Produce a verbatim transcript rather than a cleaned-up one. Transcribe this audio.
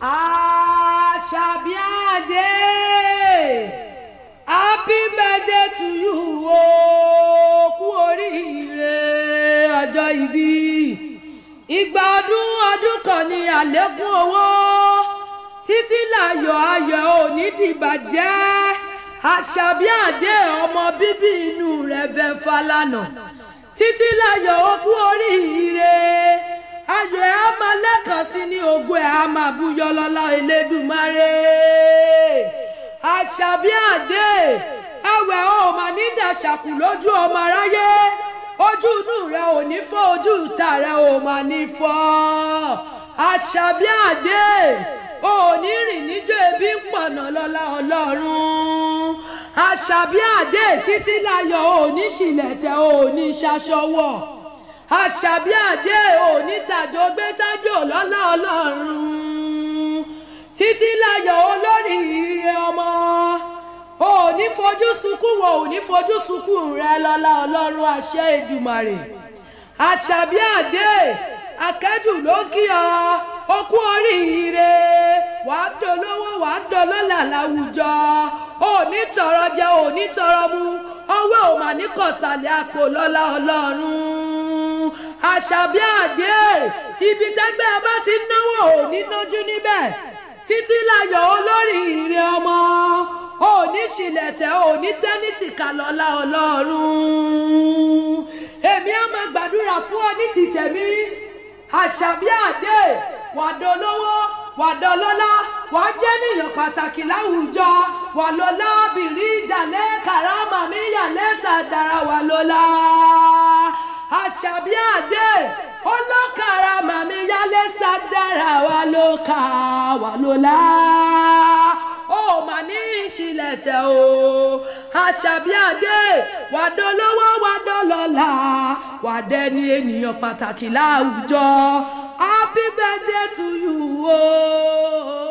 Àṣàbí Adé, happy birthday to you o, kú oríire ọjọ́ ìbí. Ìgbà ọdún ọdún kan ní àlékún owó, títí láyọ̀ ayọ̀ òní dìbàjẹ́. Àṣàbí Adé ọmọ bíbí inú rẹ̀ bẹ Fálànà, títí láyọ̀ ó kú oríire. Ayọ̀ ẹ̀ á máa lẹ́kàn sí ní ògo ẹ̀ á máa búyọ lọ́lá Elédùmarè. Àṣàbí Adé, ẹwẹ̀ ò mà ní dàṣàkù lójú ọmọ aráyé, ojú inú rẹ̀ ò ní fọ́, ojú ìta rẹ̀ ò mà ní fọ́. Àṣàbí Adé, ò ní rìn níjọ́ ebi ń pọ̀nà lọ́lá Ọlọ́run. Àṣàbí Adé, títí láyọ̀ ò ní ṣìlẹ̀tẹ̀, ò ní ṣaṣọwọ̀. Àṣàbí Adé, ò ní tàjò gbé tájò lọ́lá Ọlọ́run. Títí láyọ̀ olórí ire ọmọ, ò ní fojú sunkún wọn, ò ní fojú sunkún rẹ lọ́lá Ọlọ́run àṣẹ Èdùmàrè. Àṣàbí Adé, akẹ́jù ló kí ọ, ó kú oríire, wàá dolówó wàá dọlọ́lá láwùjọ, ò ní tọrọ jẹ ò ní tọrọ mu, ọwọ́ ò mà ní kọ̀sàlẹ̀ àpò lọ́lá Ọlọ́run. Àṣàbí Adé, ibi tẹ́gbẹ́ bá ti náwó ò ní nájú níbẹ̀. Títí láyọ̀ olórí ire ọmọ, ò ní ṣìlẹ̀tẹ̀ ò ní tẹ́nìtì kà lọ́lá Ọlọ́run. Èmi á máa gbàdúrà fún ọ ní ti tèmi. Àṣàbí Adé, wà dolówó wà dọlọ́lá, wà jẹ́ níyàn pàtàkì láwùjọ, wà lọ́lá bìrí ìjàlẹ̀ kàrámà mi yàlẹ́ sàdára wà lọ́lá. Àṣàbí Adé, olókàrà màmí yálé sàdára wà lóka wà lọ́lá. Ó mà ní ìṣìlẹ̀tẹ̀ o. Àṣàbí Adé, wà dolówó wà dọlọ́lá, wà dẹni ènìyàn pàtàkì láwùjọ. Happy birthday to you o.